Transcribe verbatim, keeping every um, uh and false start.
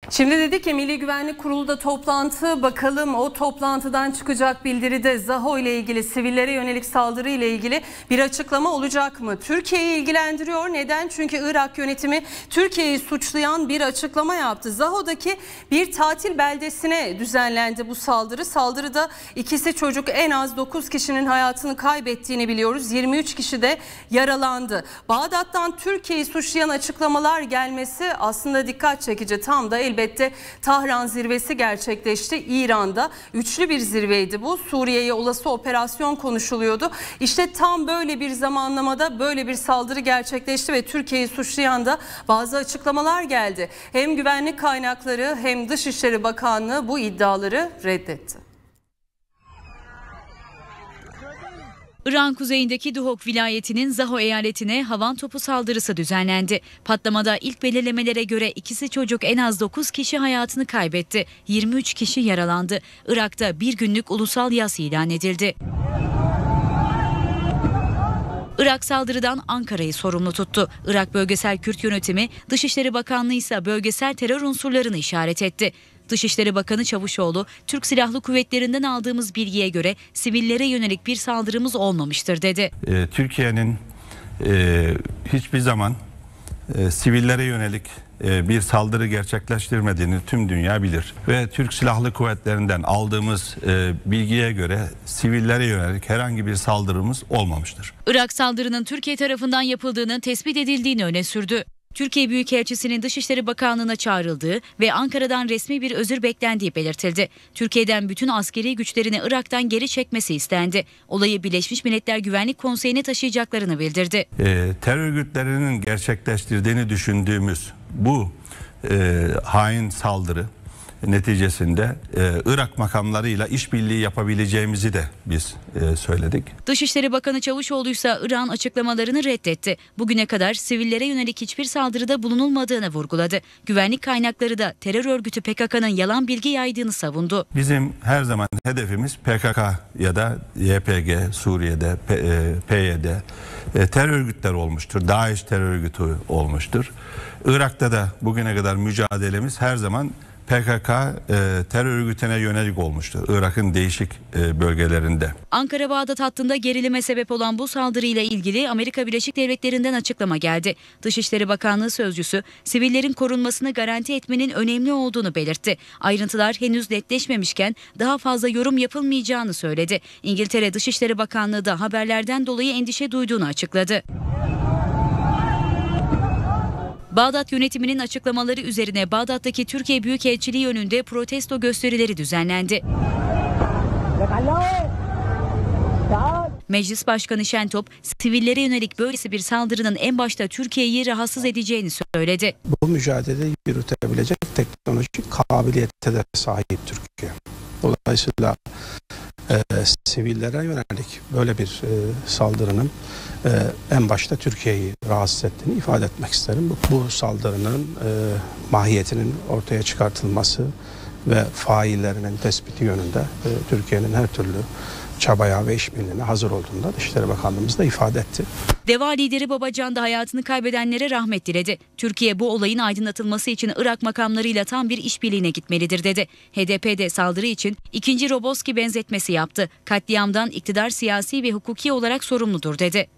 Şimdi dedi ki Milli Güvenlik Kurulu'da toplantı, bakalım o toplantıdan çıkacak bildiride Zaho ile ilgili, sivillere yönelik saldırı ile ilgili bir açıklama olacak mı? Türkiye'yi ilgilendiriyor. Neden? Çünkü Irak yönetimi Türkiye'yi suçlayan bir açıklama yaptı. Zaho'daki bir tatil beldesine düzenlendi bu saldırı. Saldırıda ikisi çocuk, en az dokuz kişinin hayatını kaybettiğini biliyoruz. yirmi üç kişi de yaralandı. Bağdat'tan Türkiye'yi suçlayan açıklamalar gelmesi aslında dikkat çekici. Tam da elbette Elbette Tahran zirvesi gerçekleşti. İran'da üçlü bir zirveydi bu. Suriye'ye olası operasyon konuşuluyordu. İşte tam böyle bir zamanlamada böyle bir saldırı gerçekleşti ve Türkiye'yi suçlayan da bazı açıklamalar geldi. Hem güvenlik kaynakları hem Dışişleri Bakanlığı bu iddiaları reddetti. İran kuzeyindeki Duhok vilayetinin Zaho eyaletine havan topu saldırısı düzenlendi. Patlamada ilk belirlemelere göre ikisi çocuk, en az dokuz kişi hayatını kaybetti. yirmi üç kişi yaralandı. Irak'ta bir günlük ulusal yas ilan edildi. Irak saldırıdan Ankara'yı sorumlu tuttu. Irak Bölgesel Kürt Yönetimi, Dışişleri Bakanlığı ise bölgesel terör unsurlarını işaret etti. Dışişleri Bakanı Çavuşoğlu, Türk Silahlı Kuvvetleri'nden aldığımız bilgiye göre sivillere yönelik bir saldırımız olmamıştır dedi. E, Türkiye'nin e, hiçbir zaman e, sivillere yönelik e, bir saldırı gerçekleştirmediğini tüm dünya bilir. Ve Türk Silahlı Kuvvetleri'nden aldığımız e, bilgiye göre sivillere yönelik herhangi bir saldırımız olmamıştır. Irak saldırının Türkiye tarafından yapıldığının tespit edildiğini öne sürdü. Türkiye Büyükelçisi'nin Dışişleri Bakanlığı'na çağrıldığı ve Ankara'dan resmi bir özür beklendiği belirtildi. Türkiye'den bütün askeri güçlerini Irak'tan geri çekmesi istendi. Olayı Birleşmiş Milletler Güvenlik Konseyi'ne taşıyacaklarını bildirdi. E, terör örgütlerinin gerçekleştirdiğini düşündüğümüz bu e, hain saldırı neticesinde e, Irak makamlarıyla işbirliği yapabileceğimizi de biz e, söyledik. Dışişleri Bakanı Çavuşoğlu ise İran açıklamalarını reddetti. Bugüne kadar sivillere yönelik hiçbir saldırıda bulunulmadığını vurguladı. Güvenlik kaynakları da terör örgütü P K K'nın yalan bilgi yaydığını savundu. Bizim her zaman hedefimiz P K K ya da Y P G, Suriye'de, P Y D e, terör örgütler olmuştur. DAEŞ terör örgütü olmuştur. Irak'ta da bugüne kadar mücadelemiz her zaman P K K e, terör örgütüne yönelik olmuştur Irak'ın değişik e, bölgelerinde. Ankara-Bağdat hattında gerilime sebep olan bu saldırıyla ilgili Amerika Birleşik Devletleri'nden açıklama geldi. Dışişleri Bakanlığı sözcüsü sivillerin korunmasını garanti etmenin önemli olduğunu belirtti. Ayrıntılar henüz netleşmemişken daha fazla yorum yapılmayacağını söyledi. İngiltere Dışişleri Bakanlığı da haberlerden dolayı endişe duyduğunu açıkladı. Bağdat yönetiminin açıklamaları üzerine Bağdat'taki Türkiye Büyükelçiliği önünde protesto gösterileri düzenlendi. Meclis Başkanı Şentop, sivillere yönelik böylesi bir saldırının en başta Türkiye'yi rahatsız edeceğini söyledi. Bu mücadeleyi yürütebilecek teknolojik kabiliyete de sahip Türkiye. Dolayısıyla e, sivillere yönelik böyle bir e, saldırının e, en başta Türkiye'yi rahatsız ettiğini ifade etmek isterim. Bu, bu saldırının e, mahiyetinin ortaya çıkartılması ve faillerinin tespiti yönünde e, Türkiye'nin her türlü çabaya ve işbirliğine hazır olduğunu da Dışişleri Bakanlığımız da ifade etti. DEVA lideri Babacan da hayatını kaybedenlere rahmet diledi. Türkiye bu olayın aydınlatılması için Irak makamlarıyla tam bir işbirliğine gitmelidir dedi. H D P de saldırı için ikinci Roboski benzetmesi yaptı. Katliamdan iktidar siyasi ve hukuki olarak sorumludur dedi.